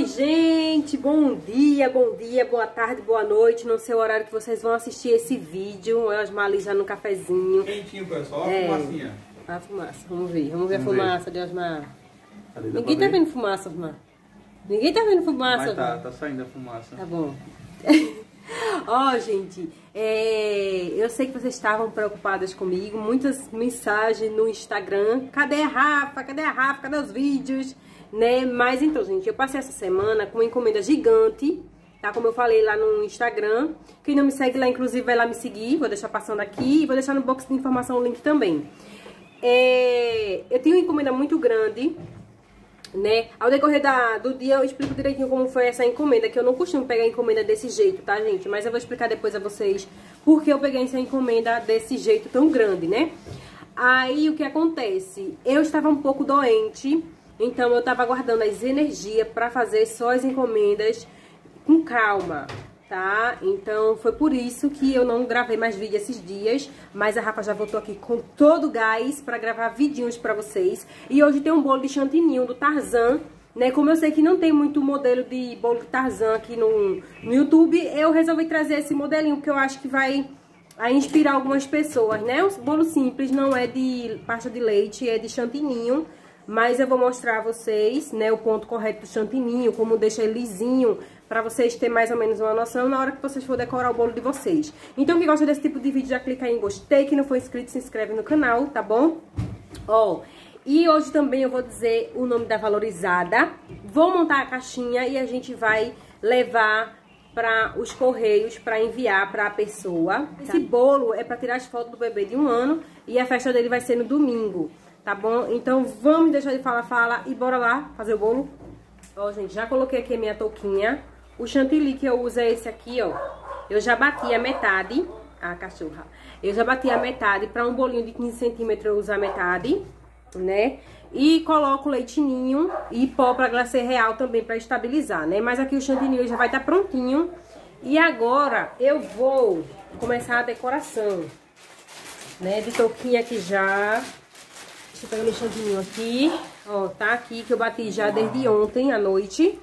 gente, bom dia, boa tarde, boa noite. Não sei o horário que vocês vão assistir esse vídeo. Eu Osmar ali já no cafezinho. Quentinho, pessoal, olha a fumacinha. A fumaça, vamos ver a fumaça de Osmar. Ninguém tá vendo fumaça, Osmar. Ninguém tá vendo fumaça, Mas Osmar. tá saindo a fumaça. Tá bom. Ó, gente, eu sei que vocês estavam preocupadas comigo. Muitas mensagens no Instagram. Cadê a Rafa? Cadê a Rafa? Cadê os vídeos? Né? Mas então, gente, eu passei essa semana com uma encomenda gigante, tá? Como eu falei lá no Instagram. Quem não me segue lá, inclusive, vai lá me seguir. Vou deixar passando aqui e vou deixar no box de informação o link também. Eu tenho uma encomenda muito grande, né? Ao decorrer do dia eu explico direitinho como foi essa encomenda, que eu não costumo pegar encomenda desse jeito, tá, gente? Mas eu vou explicar depois a vocês porque eu peguei essa encomenda desse jeito tão grande, né? Aí, o que acontece? Eu estava um pouco doente, então eu tava guardando as energias pra fazer só as encomendas com calma, tá? Então foi por isso que eu não gravei mais vídeo esses dias, mas a Rafa já voltou aqui com todo o gás pra gravar vidinhos pra vocês. E hoje tem um bolo de chantininho do Tarzan, né? Como eu sei que não tem muito modelo de bolo de Tarzan aqui no YouTube, eu resolvi trazer esse modelinho, porque eu acho que vai inspirar algumas pessoas, né? O bolo simples, não é de pasta de leite, é de chantininho. Mas eu vou mostrar a vocês, né, o ponto correto do chantininho, como deixa ele lisinho, pra vocês terem mais ou menos uma noção na hora que vocês for decorar o bolo de vocês. Então, quem gosta desse tipo de vídeo, já clica aí em gostei. Quem não for inscrito, se inscreve no canal, tá bom? Ó, e hoje também eu vou dizer o nome da valorizada. Vou montar a caixinha e a gente vai levar para os correios para enviar para a pessoa. Esse bolo é para tirar as fotos do bebê de 1 ano e a festa dele vai ser no domingo. Tá bom? Então vamos deixar de fala e bora lá fazer o bolo. Ó, gente, já coloquei aqui a minha touquinha. O chantilly que eu uso é esse aqui, ó. Eu já bati a metade. A cachorra. Eu já bati a metade. Pra um bolinho de 15 centímetros eu uso a metade, né? E coloco leitinho e pó pra glacê real também pra estabilizar, né? Mas aqui o chantilly já vai estar prontinho. E agora eu vou começar a decoração, né? De touquinha aqui já. Deixa eu pegar meu chantininho aqui. Ó, tá aqui que eu bati já desde ontem à noite.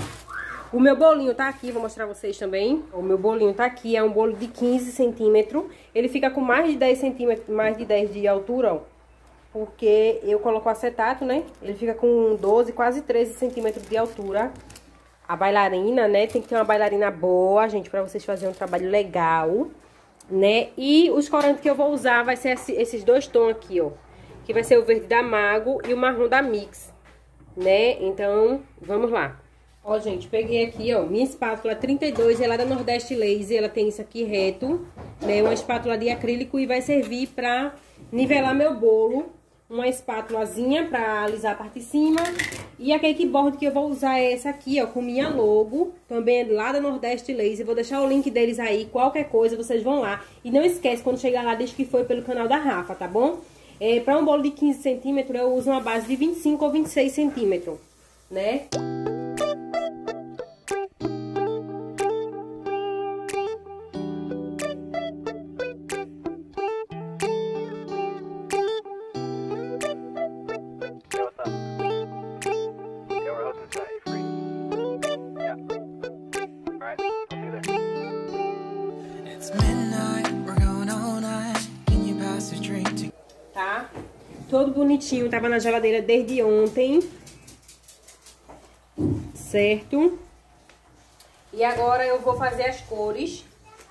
O meu bolinho tá aqui, vou mostrar pra vocês também. O meu bolinho tá aqui, é um bolo de 15 centímetros. Ele fica com mais de 10 centímetros, mais de 10 de altura, ó. Porque eu coloco acetato, né? Ele fica com 12, quase 13 centímetros de altura. A bailarina, né? Tem que ter uma bailarina boa, gente, pra vocês fazerem um trabalho legal, né? E os corantes que eu vou usar vai ser esses dois tons aqui, ó. Que vai ser o verde da Mago e o marrom da Mix, né? Então, vamos lá. Ó, gente, peguei aqui, ó, minha espátula 32, ela é da Nordeste Laser, ela tem isso aqui reto, né? Uma espátula de acrílico e vai servir pra nivelar meu bolo. Uma espátulazinha pra alisar a parte de cima. E a cake board que eu vou usar é essa aqui, ó, com minha logo. Também é lá da Nordeste Laser. Vou deixar o link deles aí, qualquer coisa, vocês vão lá. E não esquece, quando chegar lá, diz que foi pelo canal da Rafa, tá bom? Para um bolo de 15 centímetros, eu uso uma base de 25 ou 26 centímetros, né? Todo bonitinho, tava na geladeira desde ontem, certo? E agora eu vou fazer as cores.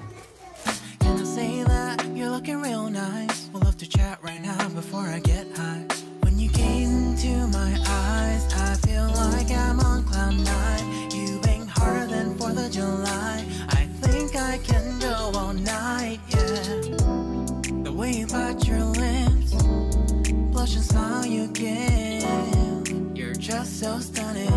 And smile you give, you're just so stunning.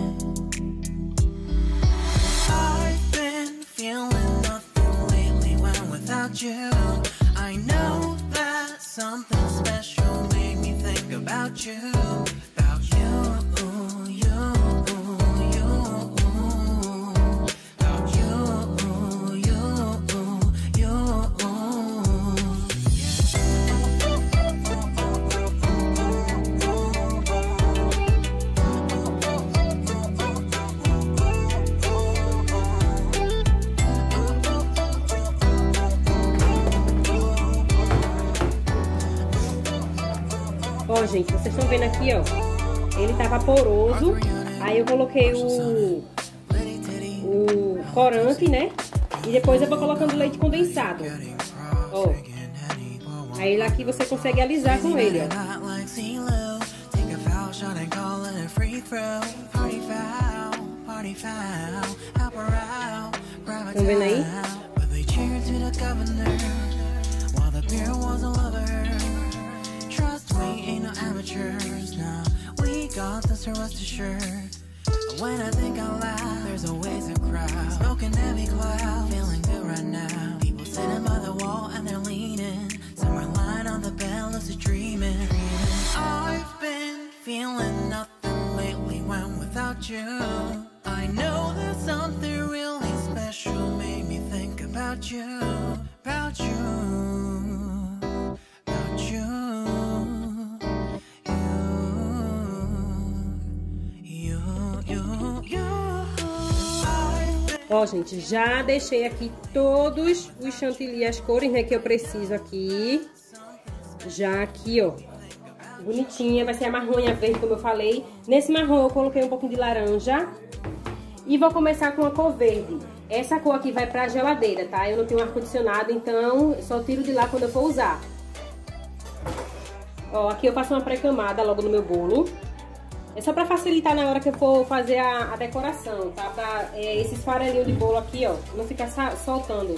I've been feeling nothing lately when without you. I know that something special made me think about you, about you, you, you, about you, you, you. Ó, gente, vocês estão vendo aqui, ó. Ele tá vaporoso. Aí eu coloquei o corante, né? E depois eu vou colocando leite condensado. Ó. Aí aqui você consegue alisar com ele, ó. Estão vendo aí? When I think out loud, there's always a crowd smoking heavy cloud, feeling good right now. People sitting by the wall and they're leaning. Some are lying on the bed, lucid dreaming. I've been feeling nothing lately when without you. I know that something really special made me think about you, about you, about you. Ó, gente, já deixei aqui todos os chantilly, as cores, né, que eu preciso aqui. Já aqui, ó, bonitinha. Vai ser a marrom e a verde, como eu falei. Nesse marrom eu coloquei um pouquinho de laranja. E vou começar com a cor verde. Essa cor aqui vai pra geladeira, tá? Eu não tenho ar-condicionado, então só tiro de lá quando eu for usar. Ó, aqui eu faço uma pré-camada logo no meu bolo. É só pra facilitar na hora que eu for fazer a decoração, tá? Pra esses farelinhos de bolo aqui, ó, não ficar soltando.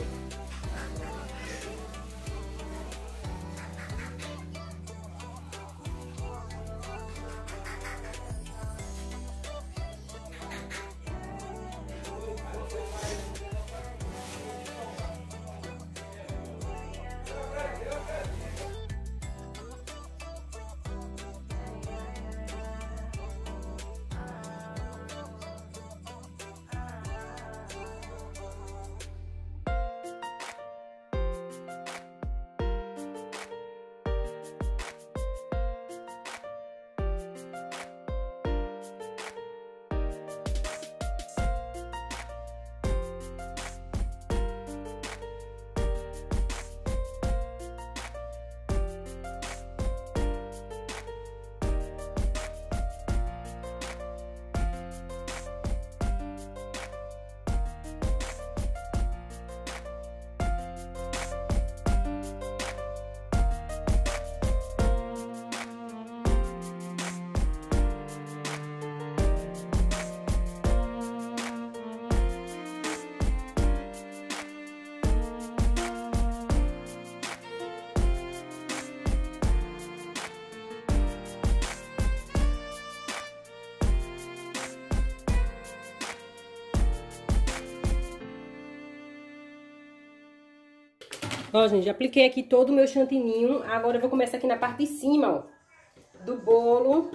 Ó, gente, já apliquei aqui todo o meu chantininho. Agora eu vou começar aqui na parte de cima, ó, do bolo.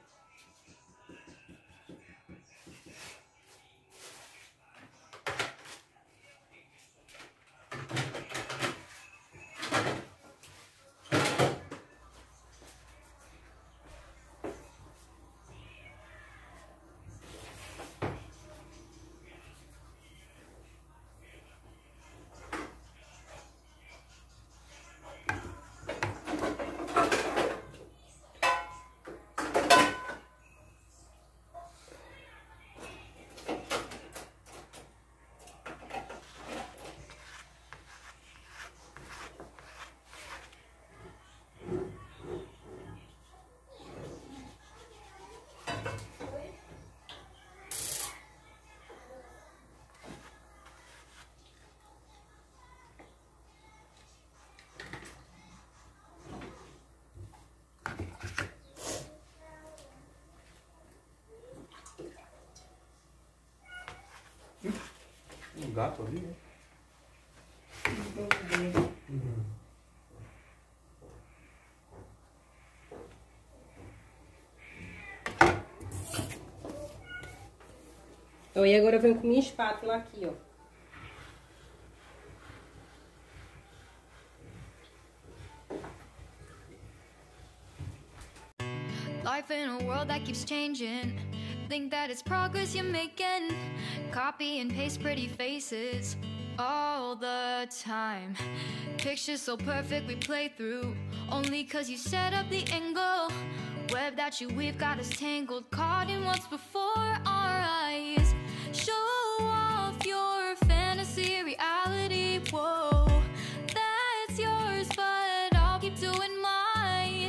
Um gato ali, né? E agora eu venho com minha espátula aqui, ó. Life in a world that keeps changing. Think that it's progress you're making. Copy and paste pretty faces. all the time. Pictures so perfect we play through, only cause you set up the angle. Web that you weave got us tangled, caught in what's before our eyes. Show off your fantasy reality, whoa, that's yours, but I'll keep doing mine.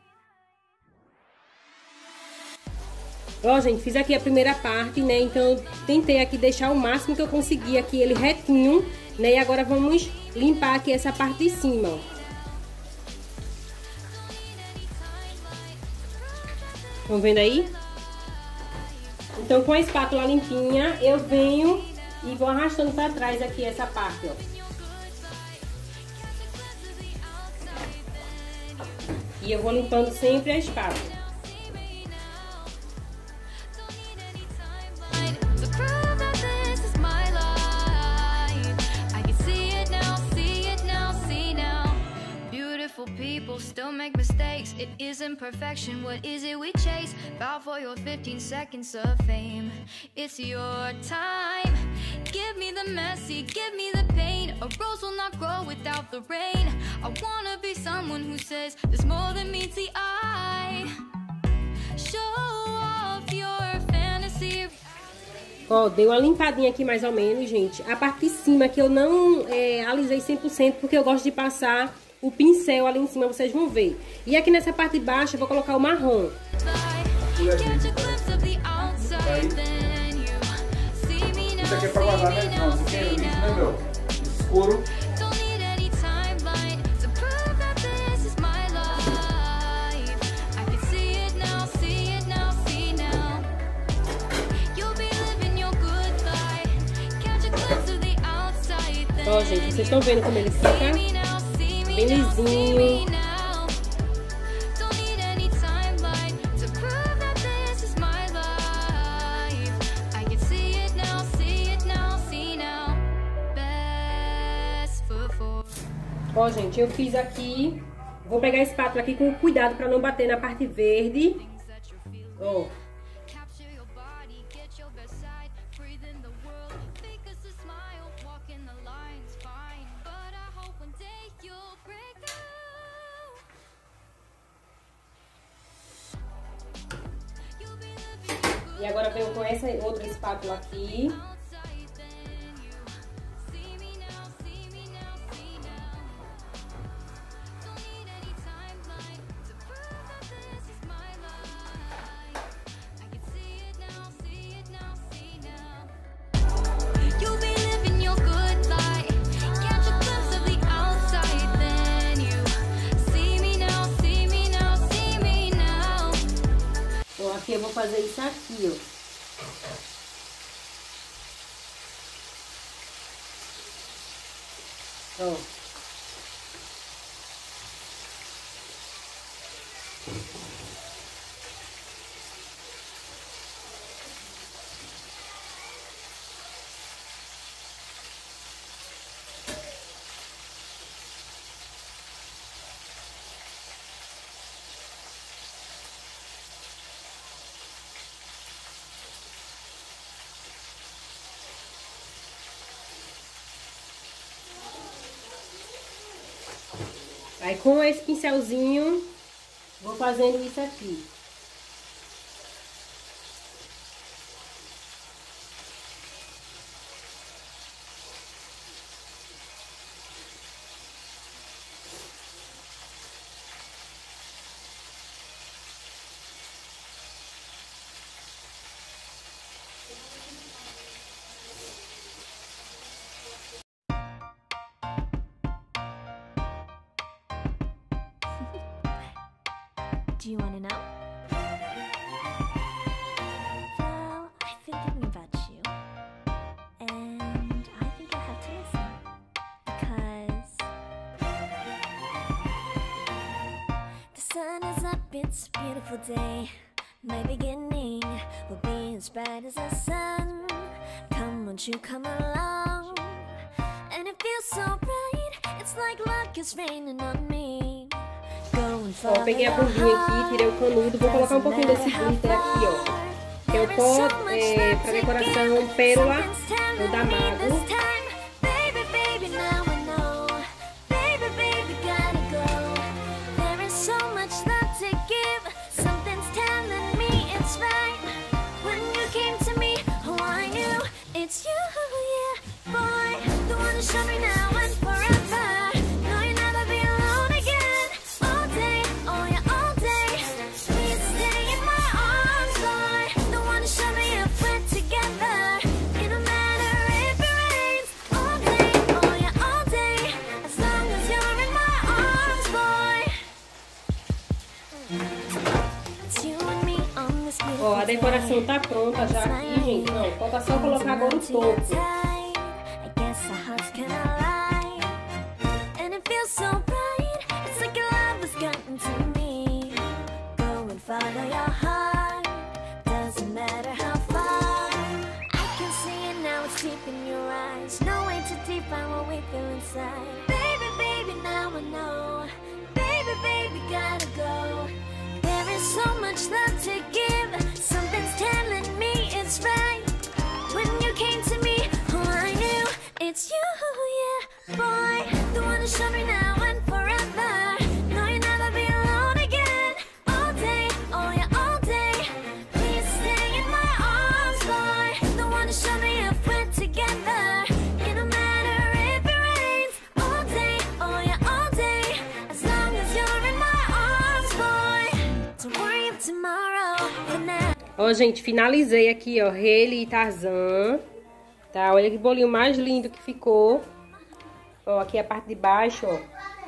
Ó, gente, fiz aqui a primeira parte, né? Então eu tentei aqui deixar o máximo que eu consegui aqui ele retinho, né? E agora vamos limpar aqui essa parte de cima, ó. Estão vendo aí? Então com a espátula limpinha eu venho e vou arrastando para trás aqui essa parte, ó. E eu vou limpando sempre a espátula. People still make mistakes. It isn't perfection. What is it we chase? Bow for your 15 seconds of fame. It's your time. Give me the messy, give me the pain. A rose will not grow without the rain. I wanna be someone who says there's more than meets the eye. Show off your fantasy. Ó, dei uma limpadinha aqui mais ou menos, gente. A parte de cima que eu não alisei 100% porque eu gosto de passar o pincel ali em cima, vocês vão ver. E aqui nessa parte de baixo eu vou colocar o marrom. Isso aqui é pra guardar, né? Não, isso aqui é isso, né, meu? Escuro. Ó, gente, vocês estão vendo como ele fica? Bem lisinho. Ó, gente, eu fiz aqui. Vou pegar a espátula aqui com cuidado para não bater na parte verde. Ó. E agora venho com essa outra espátula aqui. Aqui eu vou fazer isso aqui, ó. Ó. Aí com esse pincelzinho, vou fazendo isso aqui. Do you want to know? Well, I've been thinking about you, and I think you'll have to listen, because the sun is up, it's a beautiful day. My beginning will be as bright as the sun. Come, won't you come along? And it feels so bright, it's like luck is raining on me. Ó, peguei a bundinha aqui, tirei o canudo, vou colocar um pouquinho desse glitter aqui, ó. Que é o pó pra decoração pérola ou da Mago. decoração tá pronta já aqui, gente. Não, falta só colocar agora o topo. Follow your heart, doesn't matter how far. I can see it now, it's deep in your eyes. No way to define what we feel inside. Baby, baby, now I know. Baby, baby, gotta go. There is so much love to give. Something's telling me it's right. When you came to me, oh, I knew it's you, yeah, boy. The one to show me now and forever. No, you'll never be alone again. All day, oh yeah, all day. Please stay in my arms, boy. The one to show me if we're together. It don't matter if it rains. All day, oh yeah, all day. As long as you're in my arms, boy. Don't worry of tomorrow. For now. Ó, gente, finalizei aqui, ó, Rayleigh e Tarzan. Tá, olha que bolinho mais lindo que ficou. Ó, aqui a parte de baixo, ó.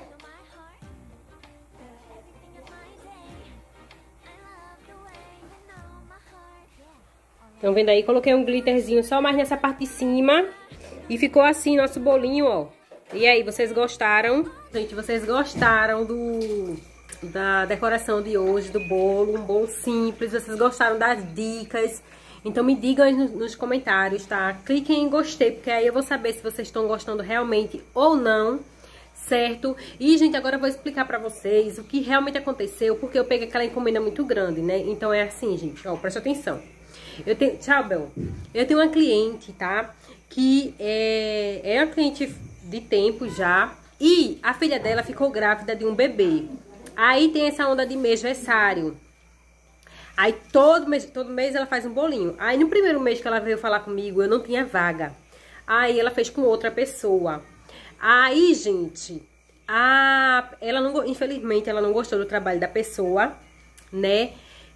Estão vendo aí? Coloquei um glitterzinho só mais nessa parte de cima. E ficou assim nosso bolinho, ó. E aí, vocês gostaram? Gente, vocês gostaram da decoração de hoje, do bolo? Um bolo simples. Vocês gostaram das dicas? Então me digam aí nos comentários, tá? Cliquem em gostei, porque aí eu vou saber se vocês estão gostando realmente ou não, certo? E, gente, agora eu vou explicar pra vocês o que realmente aconteceu, porque eu peguei aquela encomenda muito grande, né? Então é assim, gente, ó, presta atenção. Tchau, Bel. Eu tenho uma cliente, tá? Que é uma cliente de tempo já, e a filha dela ficou grávida de um bebê. Aí tem essa onda de mêsversário. Aí todo mês ela faz um bolinho. Aí no primeiro mês que ela veio falar comigo, eu não tinha vaga. Aí ela fez com outra pessoa. Aí, gente, infelizmente ela não gostou do trabalho da pessoa, né?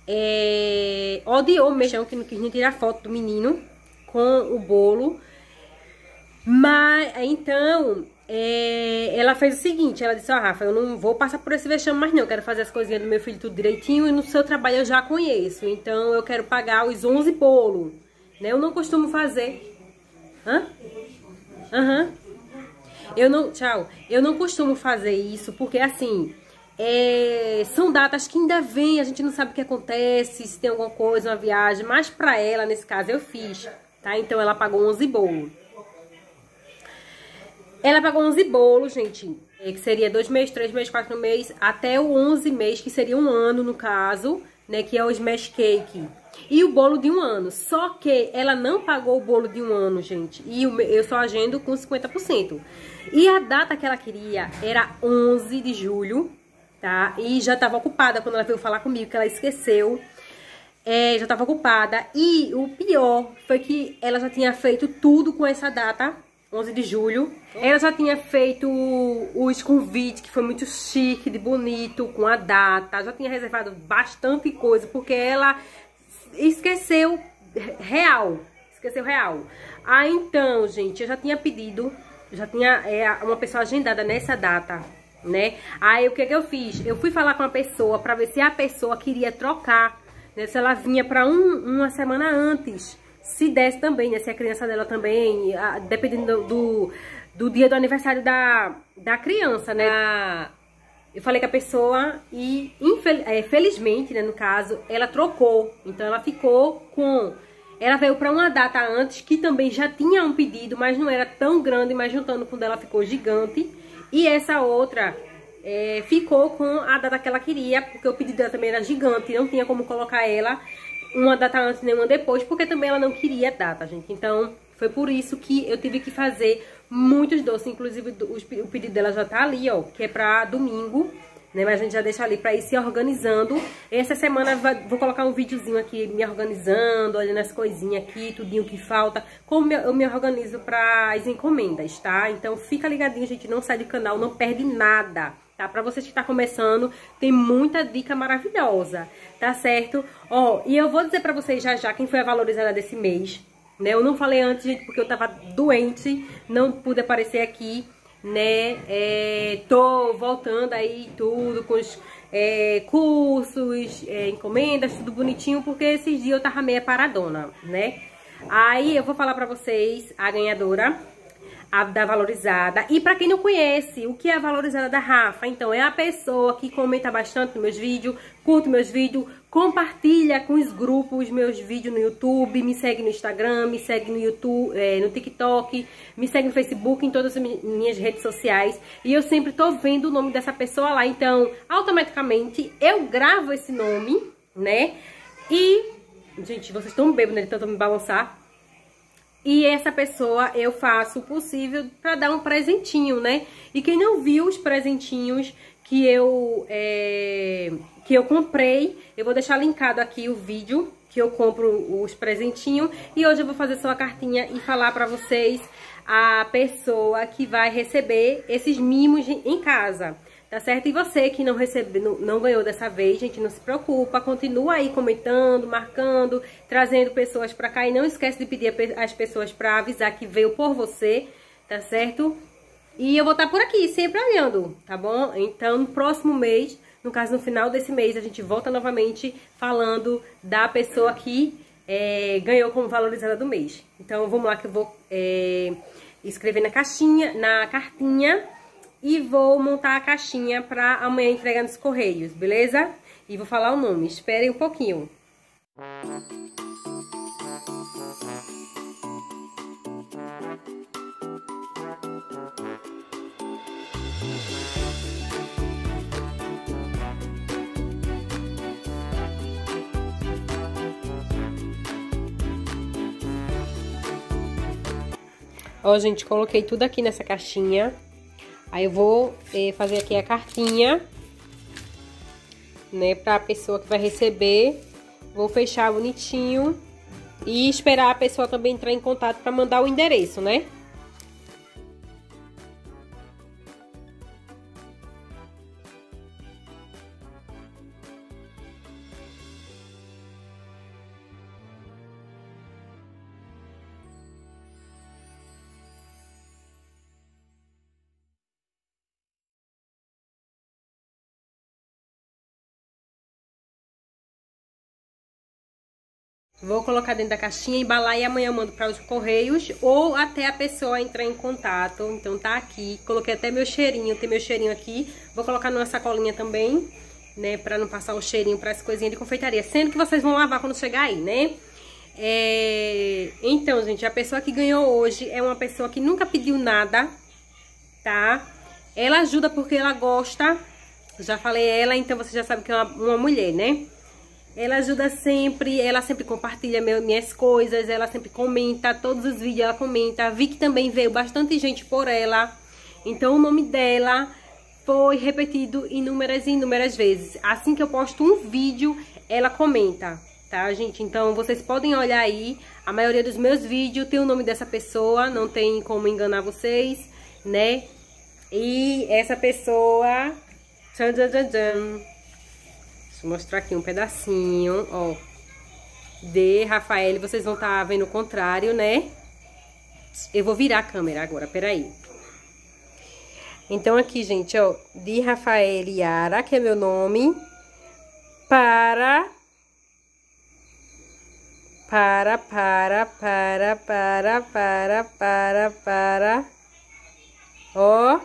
Odiou mesmo, que não quis nem tirar foto do menino com o bolo. Mas, então, ela fez o seguinte, ela disse, ó, Rafa, eu não vou passar por esse vexame mais não, eu quero fazer as coisinhas do meu filho tudo direitinho e no seu trabalho eu já conheço, então eu quero pagar os 11 bolos, né? Eu não costumo fazer... Hã? Aham. Eu não costumo fazer isso, porque assim, são datas que ainda vem, a gente não sabe o que acontece, se tem alguma coisa, uma viagem, mas pra ela, nesse caso, eu fiz, tá? Então ela pagou 11 bolos. Ela pagou 11 bolos, gente, que seria 2 meses, 3 meses, 4 meses, até o 11 mês, que seria um ano no caso, né, que é o smash cake. E o bolo de 1 ano, só que ela não pagou o bolo de 1 ano, gente, e eu só agendo com 50%. E a data que ela queria era 11 de julho, tá? E já estava ocupada quando ela veio falar comigo, que ela esqueceu. Já estava ocupada, e o pior foi que ela já tinha feito tudo com essa data, 11 de julho. Ela já tinha feito os convites, que foi muito chique, de bonito, com a data. Já tinha reservado bastante coisa, porque ela esqueceu real. Esqueceu real. Ah, então, gente, eu já tinha pedido, já tinha uma pessoa agendada nessa data, né? Aí, o que eu fiz? Eu fui falar com a pessoa pra ver se a pessoa queria trocar, né? Se ela vinha pra uma semana antes. Se desse também, né? Se a criança dela também, dependendo do dia do aniversário da criança, né? Eu falei com a pessoa e, felizmente, né, no caso, ela trocou. Então, ela ficou com... Ela veio pra uma data antes, que também já tinha um pedido, mas não era tão grande, mas juntando com o dela ficou gigante. E essa outra ficou com a data que ela queria, porque o pedido dela também era gigante, não tinha como colocar ela uma data antes nem uma depois, porque também ela não queria data, gente. Então, foi por isso que eu tive que fazer muitos doces. Inclusive, o pedido dela já tá ali, ó, que é pra domingo, né? Mas a gente já deixa ali pra ir se organizando. Essa semana vou colocar um videozinho aqui me organizando, olhando as coisinhas aqui, tudinho que falta, como eu me organizo pras encomendas, tá? Então, fica ligadinho, gente, não sai do canal, não perde nada. Tá? Pra vocês que tá começando, tem muita dica maravilhosa, tá certo? Ó, e eu vou dizer pra vocês já quem foi a valorizada desse mês, né? Eu não falei antes, gente, porque eu tava doente, não pude aparecer aqui, né? Tô voltando aí tudo com os cursos, encomendas, tudo bonitinho, porque esses dias eu tava meio paradona, né? Aí eu vou falar pra vocês a ganhadora da valorizada. E pra quem não conhece, o que é a valorizada da Rafa? Então, é a pessoa que comenta bastante nos meus vídeos, curte meus vídeos, compartilha com os grupos meus vídeos no YouTube, me segue no Instagram, me segue no YouTube, no TikTok, me segue no Facebook, em todas as minhas redes sociais. E eu sempre tô vendo o nome dessa pessoa lá. Então, automaticamente, eu gravo esse nome, né? E, gente, vocês estão bêbados, né? Então, me balançar. E essa pessoa eu faço o possível pra dar um presentinho, né? E quem não viu os presentinhos que eu comprei, eu vou deixar linkado aqui o vídeo que eu compro os presentinhos. E hoje eu vou fazer só a cartinha e falar pra vocês a pessoa que vai receber esses mimos em casa. Tá certo? E você que não ganhou dessa vez, gente, não se preocupa, continua aí comentando, marcando, trazendo pessoas pra cá. E não esquece de pedir às pessoas pra avisar que veio por você, tá certo? E eu vou estar por aqui, sempre olhando, tá bom? Então, no próximo mês, no caso, no final desse mês, a gente volta novamente falando da pessoa que ganhou como valorizada do mês. Então, vamos lá que eu vou escrever na cartinha. E vou montar a caixinha pra amanhã entregar nos correios, beleza? E vou falar o nome, esperem um pouquinho. Ó, gente, coloquei tudo aqui nessa caixinha. Aí eu vou fazer aqui a cartinha, né, pra pessoa que vai receber. Vou fechar bonitinho e esperar a pessoa também entrar em contato pra mandar o endereço, né? Vou colocar dentro da caixinha, embalar e amanhã eu mando para os correios ou até a pessoa entrar em contato. Então tá aqui, coloquei até meu cheirinho, tem meu cheirinho aqui. Vou colocar numa sacolinha também, né, para não passar o cheirinho para as coisinhas de confeitaria. Sendo que vocês vão lavar quando chegar aí, né? Então, gente, a pessoa que ganhou hoje é uma pessoa que nunca pediu nada, tá? Ela ajuda porque ela gosta, já falei ela, então você já sabe que é uma mulher, né? Ela ajuda sempre, ela sempre compartilha minhas coisas, ela sempre comenta, todos os vídeos ela comenta. Vi que também veio bastante gente por ela, então o nome dela foi repetido inúmeras e inúmeras vezes. Assim que eu posto um vídeo, ela comenta, tá, gente? Então vocês podem olhar aí, a maioria dos meus vídeos tem o nome dessa pessoa, não tem como enganar vocês, né? E essa pessoa... Tchan, tchan, tchan, tchan. Deixa eu mostrar aqui um pedacinho, ó, de Rafael, vocês vão estar vendo o contrário, né? Eu vou virar a câmera agora, peraí. Então aqui, gente, ó, de Rafael Yara, que é meu nome, ó,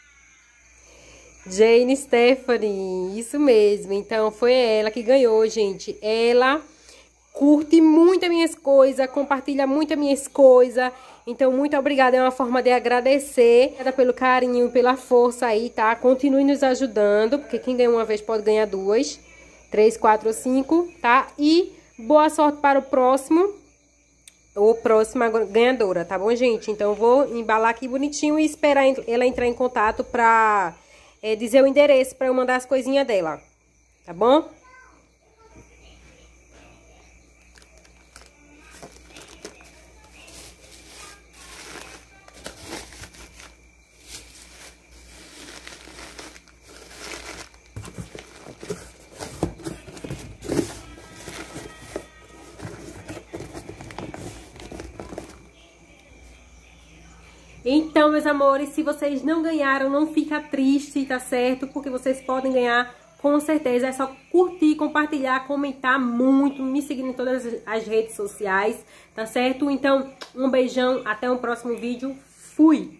Jane Stephanie, isso mesmo. Então foi ela que ganhou, gente. Ela curte muito as minhas coisas, compartilha muito as minhas coisas. Então muito obrigada, é uma forma de agradecer. Obrigada pelo carinho, pela força aí, tá? Continue nos ajudando, porque quem ganha uma vez pode ganhar duas, 3, 4 ou 5, tá? E boa sorte para o próximo, ou próxima ganhadora, tá bom, gente? Então eu vou embalar aqui bonitinho e esperar ela entrar em contato pra... dizer o endereço para eu mandar as coisinhas dela, tá bom? Então, meus amores, se vocês não ganharam, não fica triste, tá certo? Porque vocês podem ganhar, com certeza. É só curtir, compartilhar, comentar muito, me seguir em todas as redes sociais, tá certo? Então, um beijão, até o próximo vídeo. Fui!